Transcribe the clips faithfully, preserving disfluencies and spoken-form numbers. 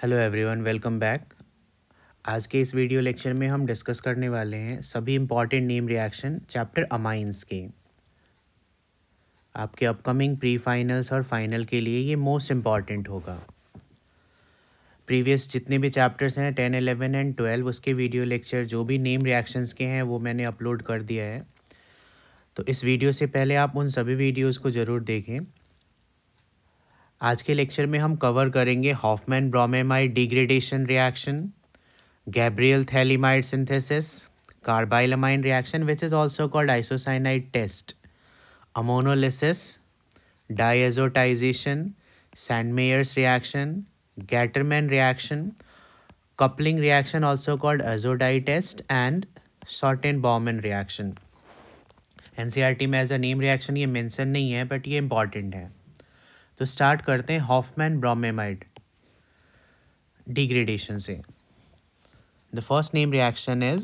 Hello everyone, welcome back. आज के इस वीडियो लेक्चर में हम डिस्कस करने वाले हैं सभी important name reaction chapter amines के। आपके अपकमिंग प्री फाइनल्स और फाइनल के लिए ये मोस्ट इम्पॉर्टेंट होगा। प्रीवियस जितने भी चैप्टर्स हैं टेन इलेवन एंड ट्वेल्व, उसके वीडियो लेक्चर जो भी नेम रिएक्शंस के हैं वो मैंने अपलोड कर दिया है। तो इस वीडियो से पहले आप उन सभी वीडियोज़ को ज़रूर देखें। आज के लेक्चर में हम कवर करेंगे Hoffmann bromamide degradation reaction, Gabriel Thalamide synthesis, carbylamine reaction which is also called isocyanide test, ammonolysis, diazotization, Sandmeyer's reaction, Gattermann reaction, coupling reaction also called azodide test and Sorten-Baumann reaction. N C E R T में as a name reaction ये mention नहीं है but ये important है। तो start करते हैं Hoffmann bromamide degradation से। The first name reaction is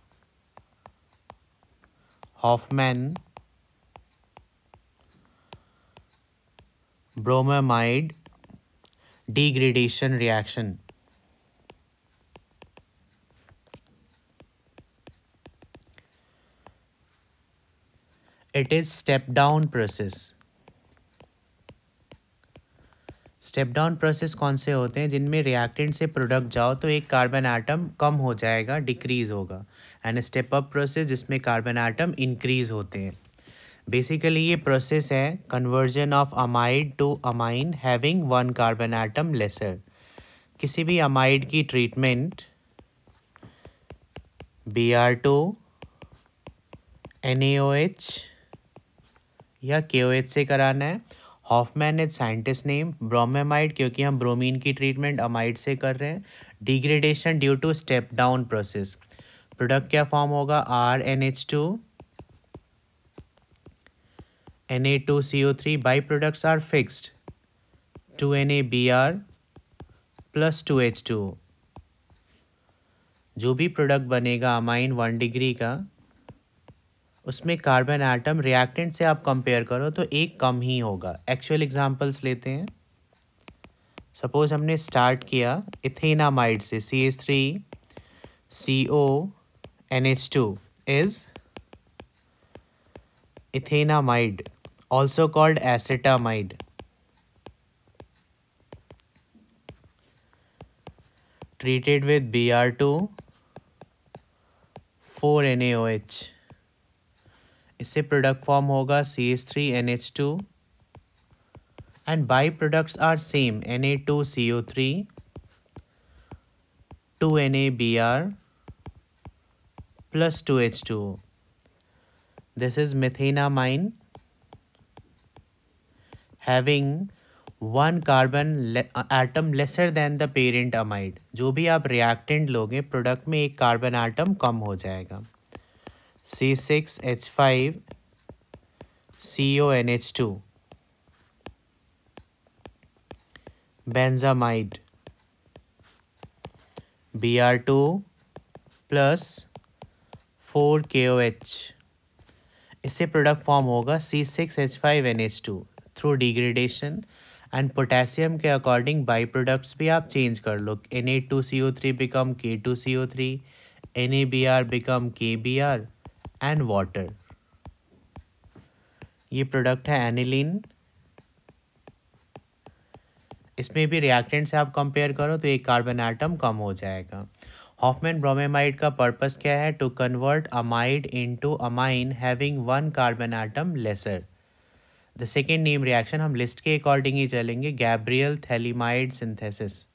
Hofmann bromamide degradation reaction. It is step down process. Step down process कौन से होते हैं? जिनमें रिएक्टेंट से प्रोडक्ट जाओ तो एक कार्बन एटम कम हो जाएगा, डिक्रीज होगा। एंड स्टेप अप प्रोसेस जिसमें कार्बन एटम इंक्रीज होते हैं। बेसिकली ये प्रोसेस है conversion of amide to amine having one carbon atom lesser. किसी भी अमाइड की treatment B R two N A O H या के ओ एच से कराना है। Hoffmann is scientist name, bromamide क्योंकि हम ब्रोमीन की ट्रीटमेंट अमाइड से कर रहे हैं। Degradation due to step down process. Product क्या फॉर्म होगा? R N H two N A two C O three. By products are fixed, two N A B R plus two H two. जो भी product बनेगा amine one degree का, उसमें carbon atom reactant से आप compare करो तो एक कम ही होगा। एक्चुअल एग्जांपल्स लेते हैं। सपोज हमने स्टार्ट किया इथेनामाइड से, C H three C O N H two is ethanamide, also called acetamide. Treated with B R two four N A O H. इससे प्रोडक्ट फॉर्म होगा C H three N H two and by products are same, N A two C O three, two N A B R plus two H two O. This is methenamine having one carbon le atom lesser than the parent amide. जो भी आप reactant लोगे product में एक carbon atom कम हो जाएगा। C six H five C O N H two, benzamide, B R two plus four K O H. इससे प्रोडक्ट फॉर्म होगा C six H five N H two through degradation. And potassium के according by products भी आप change कर लो। N A two C O three become K two C O three, N A B R become K B R and water. ये product है aniline. इसमें भी reactant से आप कंपेयर करो तो एक कार्बन एटम कम हो जाएगा। हॉफमैन ब्रोमेमाइड का पर्पस क्या है? To convert amide into amine having one carbon atom lesser. The second name reaction हम लिस्ट के अकॉर्डिंग ही चलेंगे, Gabriel phthalimide synthesis.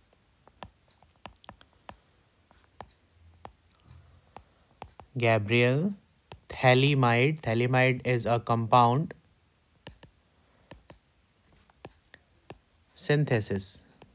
Gabriel phthalimide, phthalimide is a compound synthesis.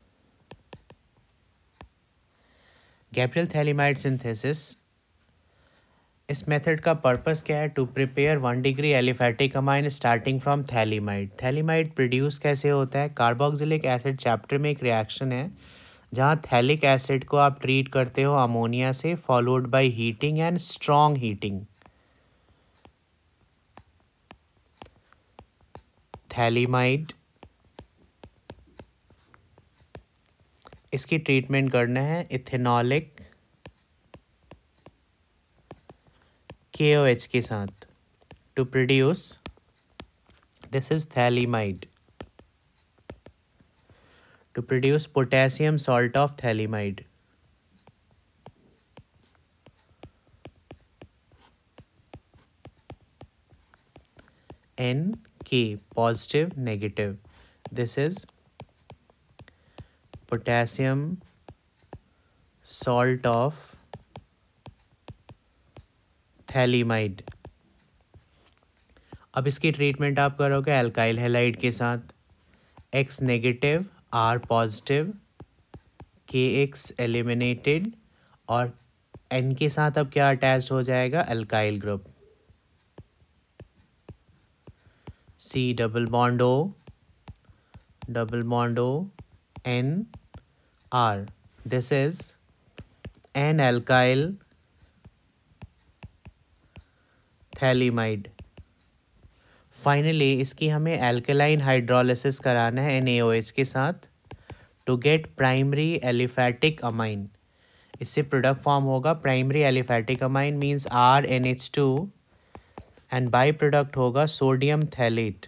Gabriel phthalimide synthesis, इस method का purpose क्या है? To prepare one degree aliphatic amine starting from phthalimide. Phthalimide produce कैसे होता है? कार्बोक्सिलिक एसिड चैप्टर में एक रिएक्शन है जहाँ थैलिक एसिड को आप ट्रीट करते हो अमोनिया से, followed by heating and strong heating. Phthalimide इसकी ट्रीटमेंट करना है इथेनॉलिक के ओ एच के साथ to produce, this is phthalimide, to produce potassium salt of phthalimide. N K positive negative, this is potassium salt of phthalimide. अब इसकी treatment आप करोगे alkyl halide के साथ, X नेगेटिव R पॉजिटिव के X eliminated, और N के साथ अब क्या अटैच्ड हो जाएगा, alkyl group, C double bond O, double bond O, N R, this is N alkyl phthalimide. Finally इसकी हमें एल्केलाइन हाइड्रोलिसिस कराना है एन ए ओ एच के साथ to get primary aliphatic amine. इससे प्रोडक्ट फॉर्म होगा primary aliphatic amine means R N H two, and by product होगा sodium phthalate,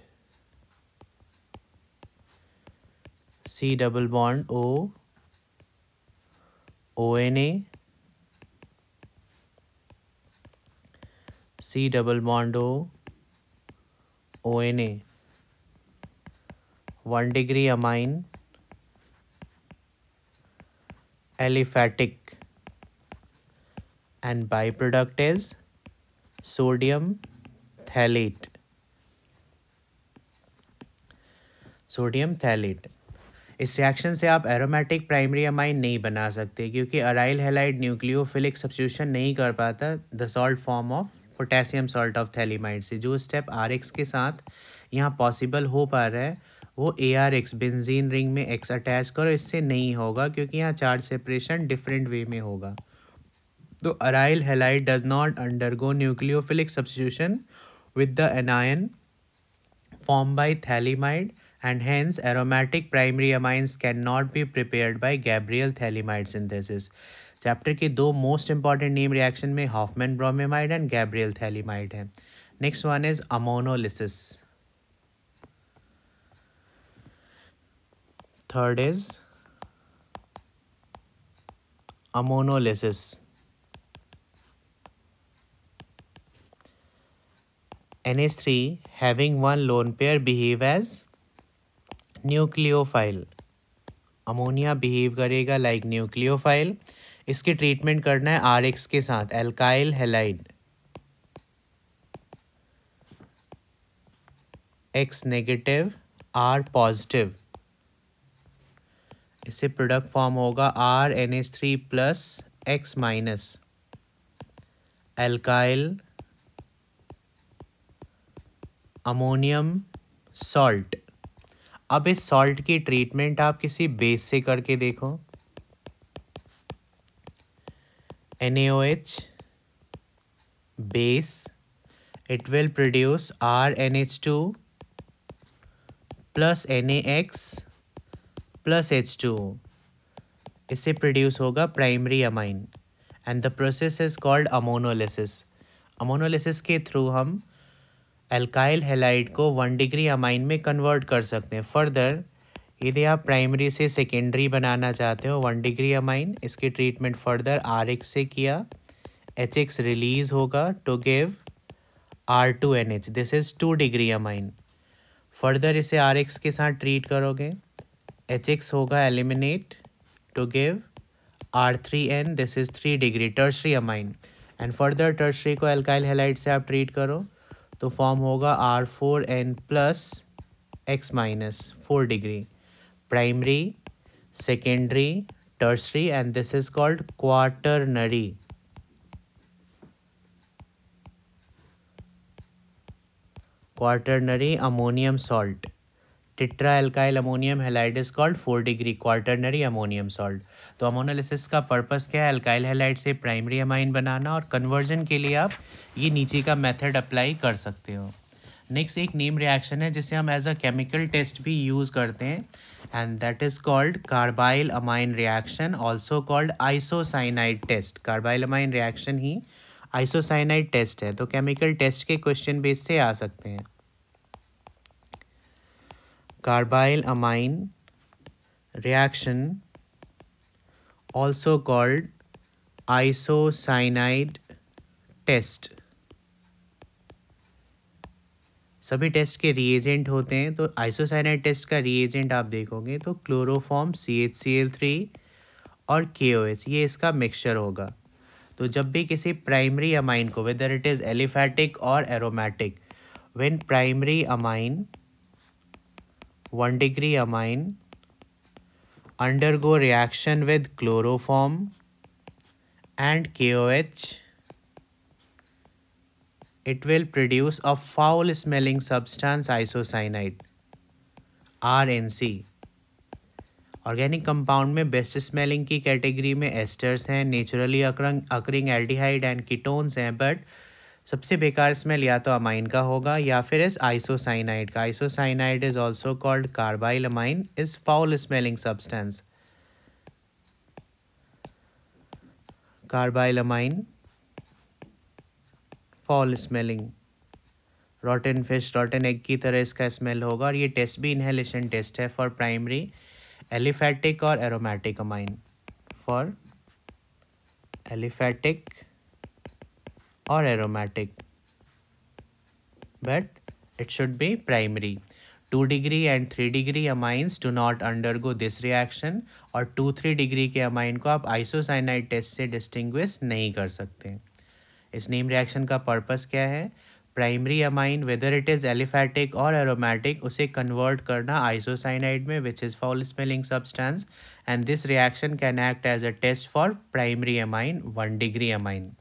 C double bond O, O N A, C double bond O, O N A, one degree amine aliphatic, and byproduct is sodium thalate, sodium phthalate. इस reaction से आप aromatic primary amine नहीं बना सकते क्योंकि aryl halide nucleophilic substitution नहीं कर पाता the salt form of potassium salt of phthalimide से। जो स्टेप आर एक्स के साथ यहाँ पॉसिबल हो पा रहा है वो A R X, benzene ring में एक्स अटैच करो, इससे नहीं होगा क्योंकि यहाँ चार्ज सेपरेशन डिफरेंट वे में होगा। तो aryl halide does not undergo nucleophilic substitution with the anion formed by thalidomide, and hence aromatic primary amines cannot be prepared by Gabriel thalamide synthesis. Chapter के दो मोस्ट इंपॉर्टेंट नेम रिएक्शन में Hoffmann bromamide and Gabriel phthalimide है। Next one is ammonolysis, third is ammonolysis. N H three having one lone pair behave as nucleophile, ammonia behave करेगा like nucleophile. इसकी treatment करना है R X के साथ alkyl halide, X negative R positive, इससे product form होगा R N H three plus X minus alkyl ammonium salt. अब इस सॉल्ट की ट्रीटमेंट आप किसी बेस से करके देखो, N A O H base, it will produce R N H two plus N A X plus H two, इससे produce होगा primary amine and the process is called ammonolysis. Ammonolysis के through हम alkyl halide को one degree amine में convert कर सकते हैं। Further यदि आप प्राइमरी से सेकेंडरी बनाना चाहते हो वन डिग्री अमाइन, इसकी ट्रीटमेंट फर्दर आर एक्स से किया, एच एक्स रिलीज होगा to give R two N H, this is two degree amine. Further इसे आर एक्स के साथ ट्रीट करोगे, एच एक्स होगा eliminate to give R three N, this is three degree tertiary amine, and further tertiary को alkyl halide से आप treat करो तो फॉर्म होगा R four N plus X minus four degree, primary secondary tertiary, and this is called quaternary. Quaternary ammonium salt, tetra alkyl ammonium halide is called four degree quaternary ammonium salt. तो ammonolysis का purpose क्या है, alkyl halide से primary amine बनाना, और conversion के लिए आप ये नीचे का मेथड अप्लाई कर सकते हो। नेक्स्ट एक नेम रिएक्शन है जिसे हम एज अ केमिकल टेस्ट भी यूज़ करते हैं, and that is called carbylamine reaction, also called isocyanide test. Carbylamine reaction ही आइसोसाइनाइड टेस्ट है। तो केमिकल टेस्ट के क्वेश्चन बेस से आ सकते हैं। Carbylamine reaction also called isocyanide test. सभी टेस्ट के रिएजेंट होते हैं, तो आइसोसाइनाइड टेस्ट का रिएजेंट आप देखोगे तो chloroform, C H C L three और के ओ एच, ये इसका मिक्सचर होगा। तो जब भी किसी प्राइमरी अमाइन को, वेदर इट इज़ एलिफैटिक और aromatic, when primary amine, one degree amine undergo reaction with chloroform and K O H, it will produce a foul smelling substance isocyanide, R N C। Organic compound में best smelling की category में esters हैं, naturally occurring aldehyde and ketones हैं, but सबसे बेकार smell या तो amine का होगा या फिर इस आइसोसाइनाइड का। Isocyanide is also called carbylamine, is foul smelling substance. Carbylamine foul smelling, rotten fish, rotten egg की तरह इसका स्मेल होगा। और ये टेस्ट भी इनहेलेशन टेस्ट है फॉर प्राइमरी एलिफैटिक और एरोमेटिक अमाइन, फॉर एलिफैटिक और aromatic, but it should be primary. Two degree and three degree amines do not undergo this reaction, और टू थ्री डिग्री के amine को आप isocyanide test से distinguish नहीं कर सकते। इस नेम रिएक्शन का पर्पस क्या है? Primary amine whether it is aliphatic और एरोमेटिक, उसे कन्वर्ट करना आइसोसाइनाइड में, which is foul smelling substance, and this reaction can act as a test for primary amine, one degree amine.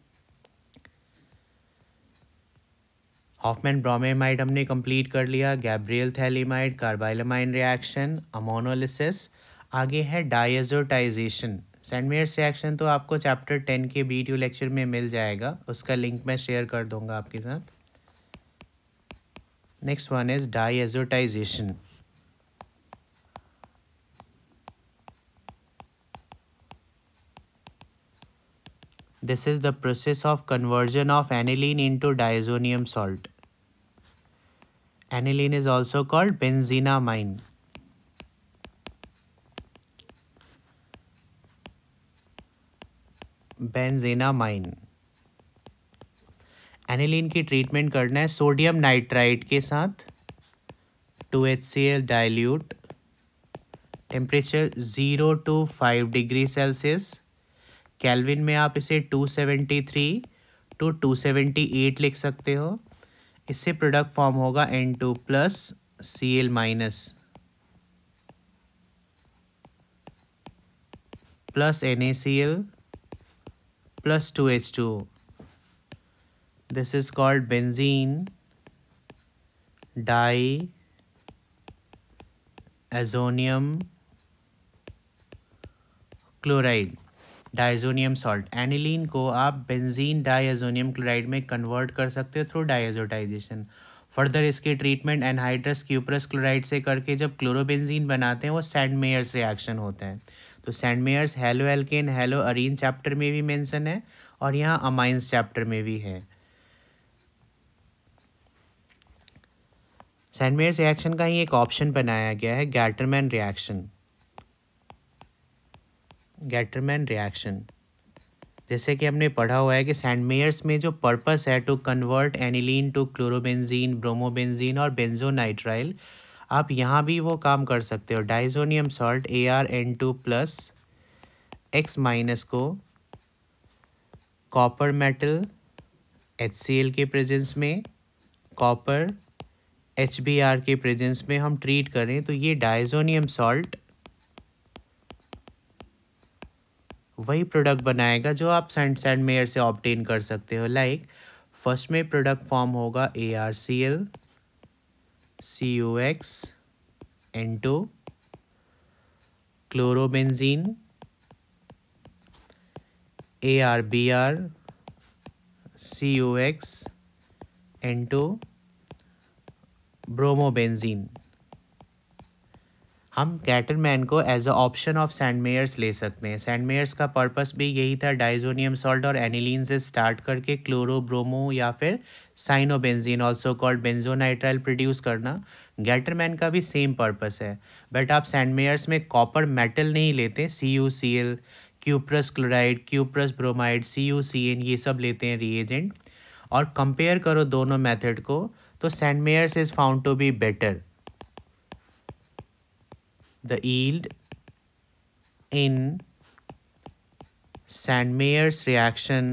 Hofmann bromamide हमने complete कर लिया, Gabriel phthalimide, carbylamine reaction, ammonolysis. आगे है diazotization. Sandmeyer's reaction तो आपको chapter ten के video lecture में मिल जाएगा, उसका लिंक मैं शेयर कर दूंगा आपके साथ। Next one is diazotization. This is the process of conversion of aniline into diazonium salt. Aniline is also called benzenamine. Benzenamine. Aniline की ट्रीटमेंट करना है सोडियम नाइट्राइट के साथ, two H C L dilute, temperature zero to five degree Celsius. Kelvin में आप इसे two seventy three to two seventy eight लिख सकते हो। इससे प्रोडक्ट फॉर्म होगा N two plus C L minus plus N A C L plus two H two. This is called benzene diazonium chloride, diazonium salt. Aniline को आप benzene diazonium chloride में convert कर सकते हो through diazotization. Further इसकी treatment anhydrous cuprous chloride से करके जब क्लोरोबेंजीन बनाते हैं वो सेंट मेयर्स रिएक्शन होता है। तो Sandmeyer's haloalkane haloarene chapter में भी मेंशन है और यहाँ अमाइंस चैप्टर में भी है। सेंट मेयर्स रिएक्शन का ही एक ऑप्शन बनाया गया है, गैटरमैन रिएक्शन। गैटरमैन रिएक्शन जैसे कि हमने पढ़ा हुआ है कि सेंट मेयर्स में जो पर्पस है to convert aniline to chlorobenzene, bromobenzene और बेंजोनाइट्राइल, आप यहाँ भी वो काम कर सकते हो। Diazonium salt A R N two plus X minus को copper metal H C L के प्रेजेंस में, कॉपर एच बी आर के प्रेजेंस में हम ट्रीट करें तो ये डाइजोनियम सॉल्ट वही प्रोडक्ट बनाएगा जो आप सेंट सेंट मेयर से ऑब्टेन कर सकते हो। लाइक फर्स्ट में प्रोडक्ट फॉर्म होगा A R C L C U X N two chlorobenzene A R B R C U X N two bromobenzene. हम गैटरमैन को as a option of Sandmeyer's ले सकते हैं। सैंडमेयर्स का purpose भी यही था, डाइजोनियम सॉल्ट और एनिलीन से स्टार्ट करके क्लोरो ब्रोमो या फिर साइनोबेंजीन ऑल्सो कॉल्ड बेंजोनाइट्राइल प्रोड्यूस करना। गैटरमैन का भी सेम पर्पस है, बट आप सैंडमेयर्स में कॉपर मेटल नहीं लेते, C U C L, cuprous chloride, cuprous bromide, C U C N, ये सब लेते हैं रिएजेंट। और कंपेयर करो दोनों मेथड को तो Sandmeyer's is found to be better. The yield in Sandmeyer's reaction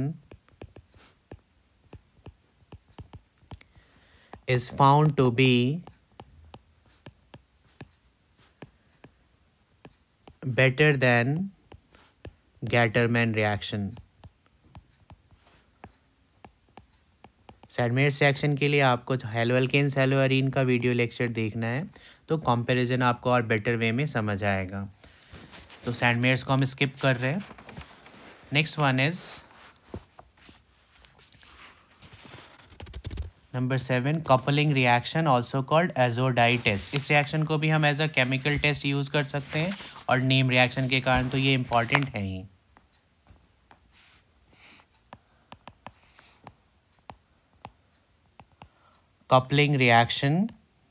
is found to be better than Gattermann reaction. Sandmeyer's reaction के लिए आपको हेलो एल्केन्स हेलो एरीन का वीडियो लेक्चर देखना है, तो कंपैरिजन आपको और बेटर वे में समझ आएगा। तो सैंडमेयर्स को हम स्किप कर रहे हैं। Next one is number seven, coupling reaction also called azo dye test. इस रिएक्शन को भी हम as a chemical test use कर सकते हैं, और नेम रिएक्शन के कारण तो ये इंपॉर्टेंट है ही। Coupling reaction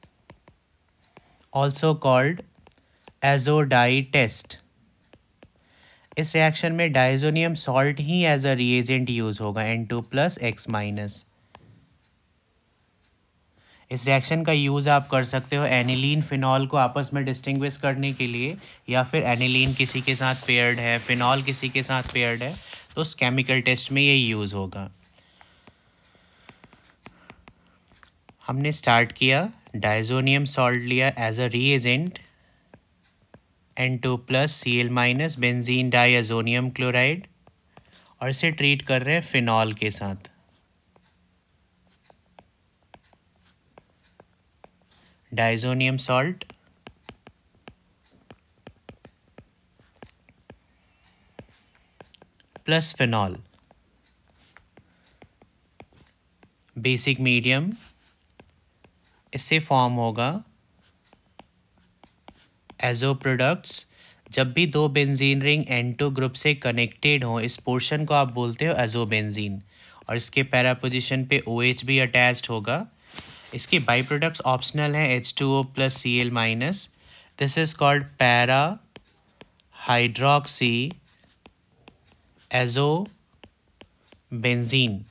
also called azo dye test. इस रिएक्शन में डाइजोनियम सॉल्ट ही एज अ रिएजेंट यूज होगा, N two plus X minus. इस रिएक्शन का यूज़ आप कर सकते हो एनिलीन फिनॉल को आपस में डिस्टिंग्विश करने के लिए, या फिर एनिलीन किसी के साथ पेयर्ड है, फिनॉल किसी के साथ पेयर्ड है, तो उस केमिकल टेस्ट में ये यूज़ होगा। हमने स्टार्ट किया, डाइजोनियम सॉल्ट लिया as a reagent, N two plus C L minus benzene diazonium chloride, और इसे ट्रीट कर रहे हैं फिनॉल के साथ। Diazonium salt plus phenol, basic medium, इससे फॉर्म होगा एजो प्रोडक्ट्स। जब भी दो benzene ring N two group से कनेक्टेड हो, इस पोर्शन को आप बोलते हो एजो बेंजीन, और इसके पैरा पोजिशन पे ओ एच भी अटैच्ड होगा। इसके बाई प्रोडक्ट्स ऑप्शनल हैं, H two O plus C L minus. This is called para hydroxy azo benzene.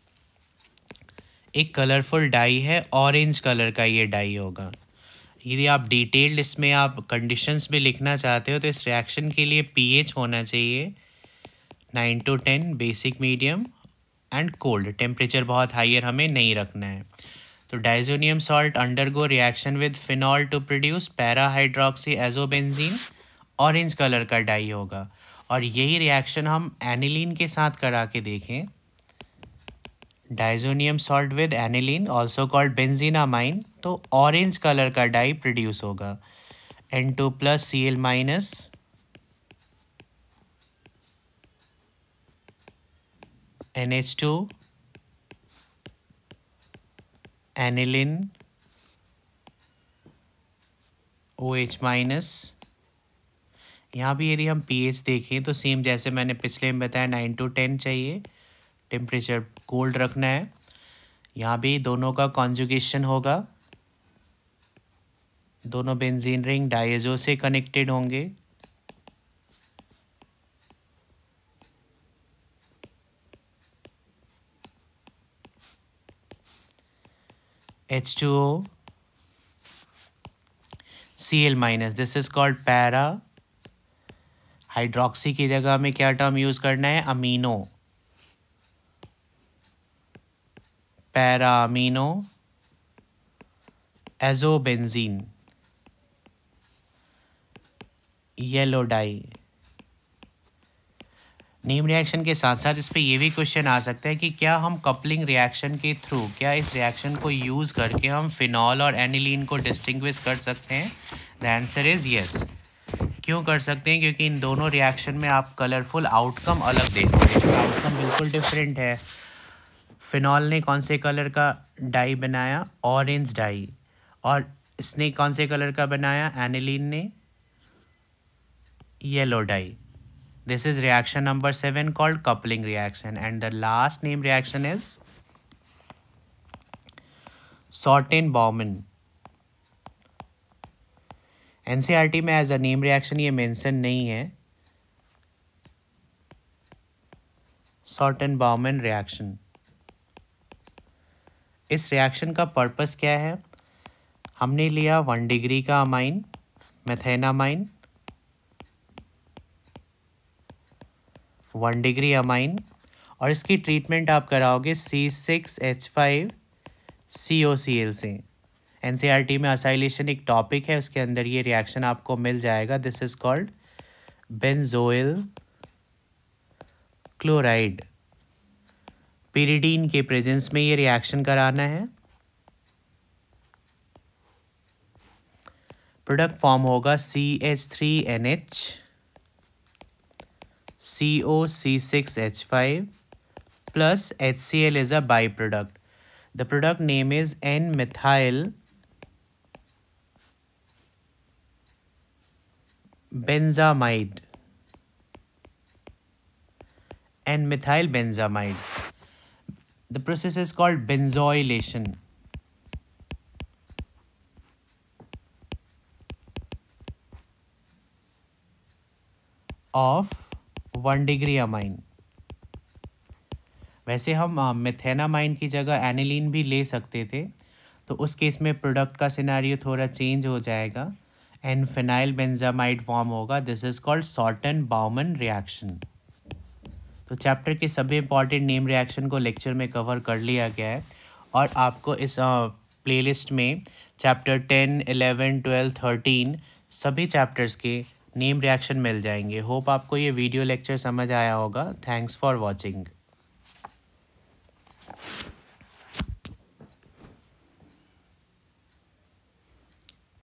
एक कलरफुल डाई है, ऑरेंज कलर का ये डाई होगा। यदि आप डिटेल्ड इसमें आप कंडीशंस भी लिखना चाहते हो, तो इस रिएक्शन के लिए पीएच होना चाहिए nine to ten, basic medium and cold. Temperature बहुत हायर हमें नहीं रखना है। तो diazonium salt undergo reaction with phenol to produce para hydroxy azobenzene, orange colour का डाई होगा। और यही रिएक्शन हम एनिलीन के साथ करा के देखें, diazonium salt with aniline also called benzenamine, तो ऑरेंज कलर का डाई प्रोड्यूस होगा, N two plus C L minus N H two aniline O H minus. यहाँ भी यदि हम पीएच देखें तो सेम जैसे मैंने पिछले में बताया, नाइन टू टेन चाहिए, टेम्परेचर कोल्ड रखना है। यहाँ भी दोनों का कॉन्जुगेशन होगा, दोनों बेंजीन रिंग डाइएजो से कनेक्टेड होंगे। H two O C L minus, this is called para hydroxy की जगह में क्या टर्म यूज करना है, amino, para amino azobenzene, yellow dye. Name reaction के साथ साथ इस पर यह भी क्वेश्चन आ सकता है कि क्या हम कपलिंग रिएक्शन के थ्रू, क्या इस रिएक्शन को यूज़ करके हम फिनॉल और एनिलीन को डिस्टिंग्विश कर सकते हैं। The answer is yes. क्यों कर सकते हैं, क्योंकि इन दोनों रिएक्शन में आप कलरफुल आउटकम अलग देखते हैं, आउटकम बिल्कुल डिफरेंट है। फिनॉल ने कौन से कलर का डाई बनाया, ऑरेंज डाई, और इसने कौन से कलर का बनाया, एनिलीन ने yellow dye. This is reaction number seven called coupling reaction, and the last name reaction is Sorten-Baumann. N C R T में एज अ नेम रिएक्शन ये मेंशन नहीं है. Sorten-Baumann reaction. इस रिएक्शन का पर्पस क्या है, हमने लिया वन डिग्री का amine methanamine, one degree amine, और इसकी ट्रीटमेंट आप कराओगे C six H five C O C L से. एन सी आर टी में असाइलेशन एक टॉपिक है, उसके अंदर ये रिएक्शन आपको मिल जाएगा. This is called benzoyl chloride. Pyridine के प्रेजेंस में ये रिएक्शन कराना है. प्रोडक्ट फॉर्म होगा C H three N H C O C six H five plus H C l is a byproduct. The product name is N-methyl benzamide. N-methyl benzamide. The process is called benzoylation. Of one degree amine. वैसे हम मेथेनामाइन की जगह aniline भी ले सकते थे, तो उस केस में प्रोडक्ट का सिनेरियो थोड़ा चेंज हो जाएगा. एन फिनाइल बेंजामाइड फॉर्म होगा. This is called Schotten Baumann reaction. तो चैप्टर के सभी इंपॉर्टेंट नेम रिएक्शन को लेक्चर में कवर कर लिया गया है, और आपको इस प्लेलिस्ट में chapter ten eleven twelve thirteen सभी चैप्टर्स के नेम रिएक्शन मिल जाएंगे. होप आपको ये वीडियो लेक्चर समझ आया होगा. Thanks for watching.